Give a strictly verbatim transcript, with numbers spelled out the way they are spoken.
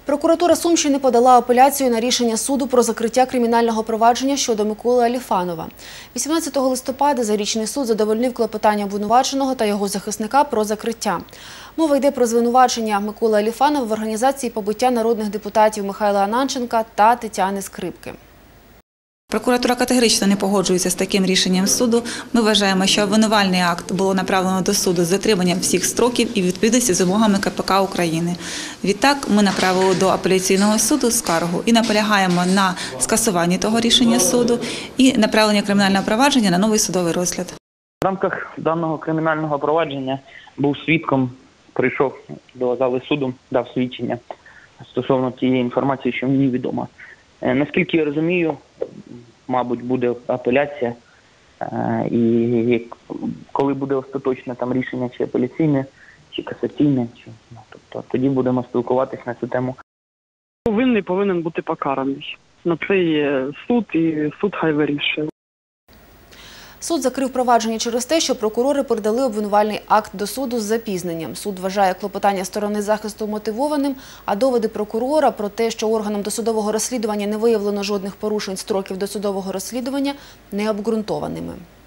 Прокуратура Сумщини подала апеляцію на рішення суду про закриття кримінального провадження щодо Миколи Аліфанова. вісімнадцятого листопада зарічний суд задовольнив клопотання обвинуваченого та його захисника про закриття. Мова йде про звинувачення Миколи Аліфанова в організації побиття народних депутатів Михайла Ананченка та Тетяни Скрипки. Прокуратура категорично не погоджується з таким рішенням суду. Ми вважаємо, що обвинувальний акт було направлено до суду з затриманням всіх строків і відповідності з вимогами Ка Пе Ка України. Відтак, ми направили до апеляційного суду скаргу і наполягаємо на скасуванні того рішення суду і направлення кримінального провадження на новий судовий розгляд. В рамках даного кримінального провадження був свідком, прийшов до зали суду, дав свідчення стосовно тієї інформації, що мені відомо. Наскільки я розумію, мабуть, буде апеляція, і коли буде остаточне там рішення, чи апеляційне, чи касаційне, чи, ну, тобто, тоді будемо спілкуватися на цю тему. Винний повинен бути покараний. На це є суд, і суд хай вирішує. Суд закрив провадження через те, що прокурори передали обвинувальний акт до суду з запізненням. Суд вважає клопотання сторони захисту мотивованим, а доводи прокурора про те, що органом досудового розслідування не виявлено жодних порушень строків досудового розслідування, необґрунтованими.